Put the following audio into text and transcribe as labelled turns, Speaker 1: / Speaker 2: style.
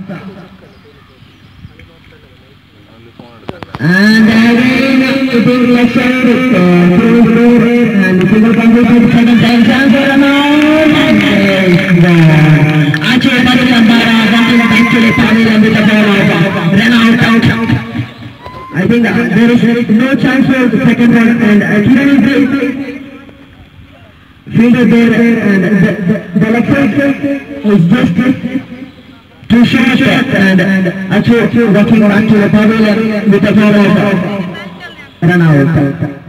Speaker 1: And again, it is lecture and it will complete the second time chance for actually actually with the ball run out. I think there is no chance for the second one, and actually fielder there, and the lecture is just too short, and actually walking back to the pavilion with the ball run out.